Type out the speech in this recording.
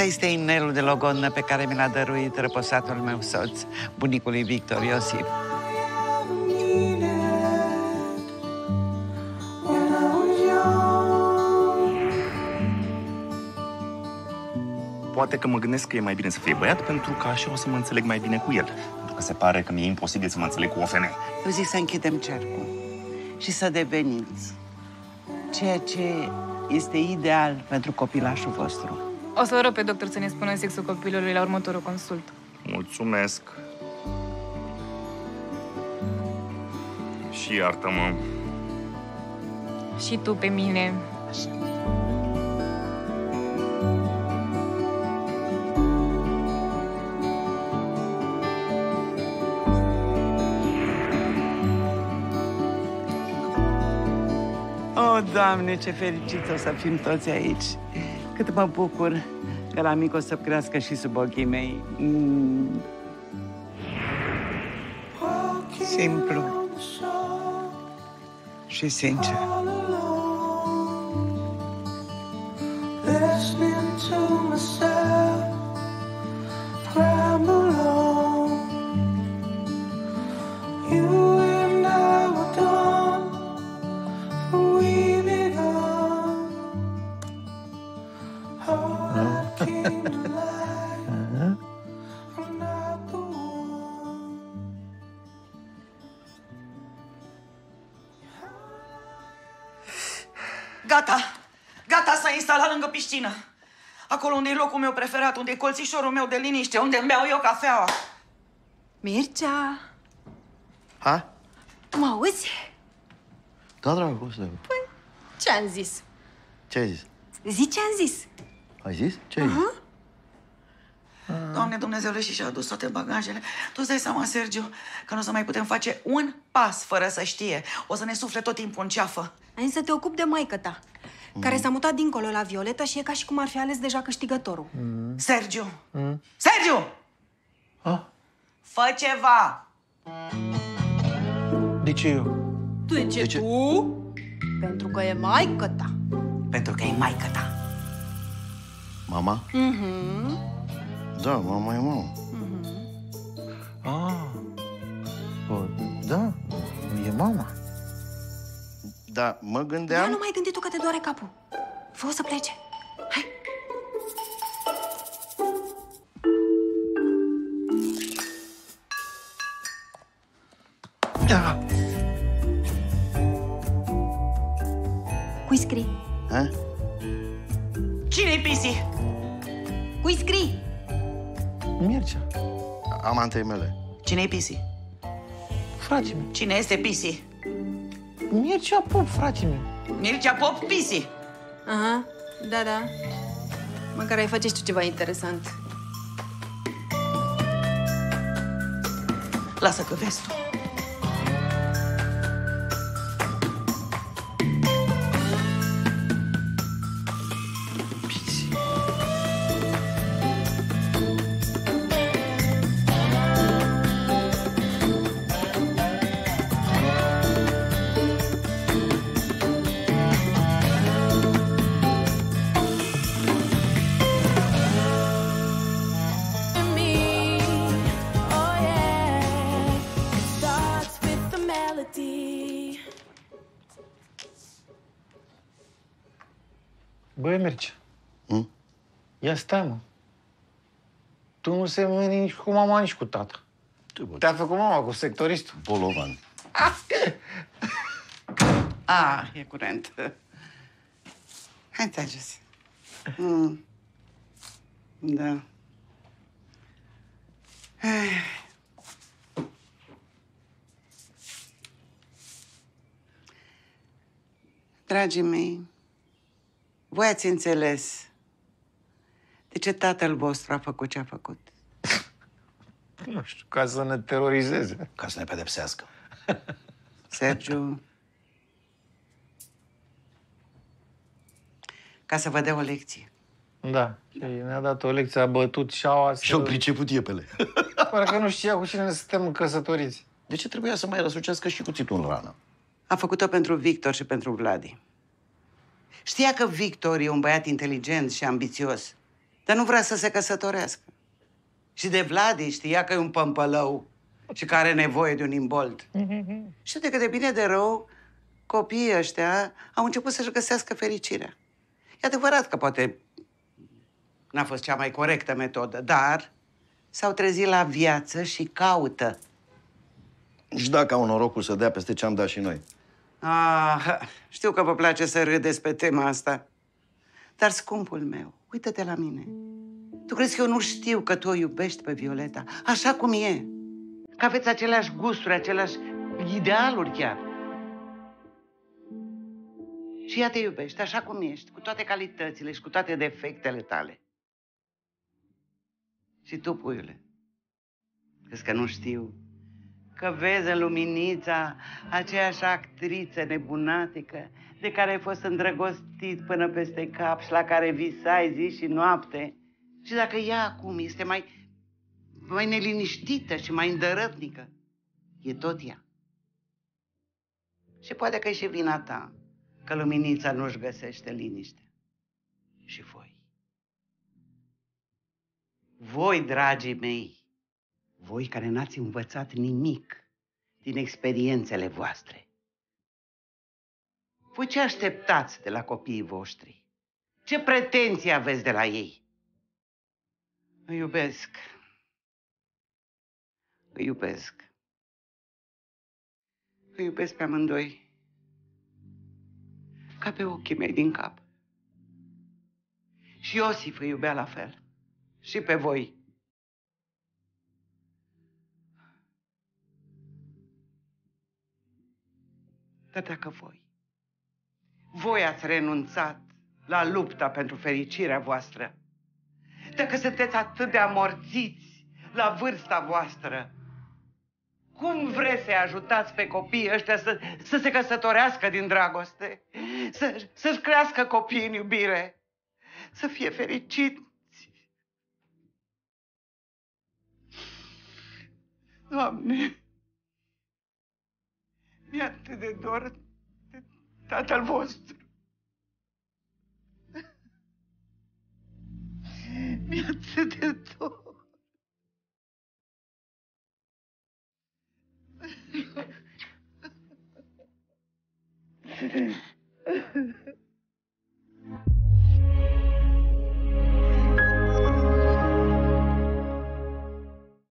Ăsta este inelul de logodnă pe care mi l-a dăruit răposatul meu soț, bunicului Victor Iosif. Poate că mă gândesc că e mai bine să fie băiat, pentru că așa o să mă înțeleg mai bine cu el. Pentru că se pare că mi-e imposibil să mă înțeleg cu o femeie. Eu zic să închidem cercul și să deveniți ceea ce este ideal pentru copilașul vostru. O să rog pe doctor să ne spună sexul copilului la următorul consult. Mulțumesc. Și iartă-mă. Și tu pe mine. Așa. Oh, Doamne, ce fericiți o să fim toți aici. Cât mă bucur că la mic o să crească și sub ochii mei. Simplu și sincer. Gata! Gata, s-a instalat lângă piscină. Acolo unde e locul meu preferat, unde e colțișorul meu de liniște, unde îmi beau eu cafeaua. Mircea! Ha? Mă auzi? Da, dragoste. Păi, ce-am zis? Ce ai zis? Zi ce-am zis. Ai zis? Ce ai zis? Doamne Dumnezeule, și-a adus toate bagajele. Tu îți dai seama, Sergiu, că nu o să mai putem face un pas fără să știe. O să ne sufle tot timpul în ceafă. Ai să te ocupi de maică ta, care s-a mutat dincolo la Violeta și e ca și cum ar fi ales deja câștigătorul. Sergiu! Sergiu! Ha? Fă ceva! De ce eu? De ce? Tu? Pentru că e maică ta. Pentru că e maică ta. Mama? Da, mama e mama. O, da, e mama. Da, mă Ia gândeam... nu mai gândi tu că te doare capul. Fă-o să plece. Hai. Da. Cui scrii? Ha? Cine-i Pisi? Cui scrii? Mircea. Amantei mele. Cine-i Pisi? Frate meu. Cine este Pisi? Mircea Pop, frate meu. Mircea Pop Pisi. Aha, da, da. Măcar ai face și tu ceva interesant. Lasă că vezi tu. Băi, Mircea. Ia stai, mă. Tu nu semeni nici cu mama, nici cu tata. Te-a făcut mama cu sectoristul. Bolovan. E curent. Hai, stai jos. Da. Dragii mei, voi ați înțeles de ce tatăl vostru a făcut ce a făcut. Nu știu, ca să ne terorizeze. Ca să ne pedepsească. Sergiu, ca să vă dea o lecție. Da, și ne-a dat o lecție, a bătut șaua să... Și-o priceput iepele. Parcă nu știa cu cine suntem căsătoriți. De ce trebuia să mai răsucească și cuțitul în rană? A făcut-o pentru Victor și pentru Vladi. Știa că Victor e un băiat inteligent și ambițios. Dar nu vrea să se căsătorească. Și de Vladi știa că e un pămpălău și că are nevoie de un imbold. Și de cât de bine de rău, copiii ăștia au început să-și găsească fericirea. E adevărat că poate n-a fost cea mai corectă metodă, dar s-au trezit la viață și caută. Și dacă au norocul să dea peste ce am dat și noi. Știu că vă place să râdeți pe tema asta. Dar, scumpul meu, uită-te la mine. Tu crezi că eu nu știu că tu o iubești pe Violeta așa cum e? Că aveți aceleași gusturi, aceleași idealuri chiar. Și ea te iubește așa cum ești, cu toate calitățile și cu toate defectele tale. Și tu, puiule, crezi că nu știu că vezi în Luminița aceeași actriță nebunatică de care ai fost îndrăgostit până peste cap și la care visai zi și noapte? Și dacă ea acum este mai neliniștită și mai îndărătnică, e tot ea. Și poate că e și vina ta că Luminița nu-și găsește liniște. Și voi. Voi, dragii mei, voi care n-ați învățat nimic din experiențele voastre. Voi ce așteptați de la copiii voștri? Ce pretenții aveți de la ei? Îi iubesc. Îi iubesc. Îi iubesc pe amândoi. Ca pe ochii mei din cap. Și Iosif îi iubea la fel. Și pe voi. Dar dacă voi ați renunțat la lupta pentru fericirea voastră, dacă sunteți atât de amorțiți la vârsta voastră, cum vreți să-i ajutați pe copiii ăștia să se căsătorească din dragoste, să-și crească copiii în iubire, să fie fericiți? Doamne, mi-e atât de dor de tatăl vostru. Mi-e atât de dor.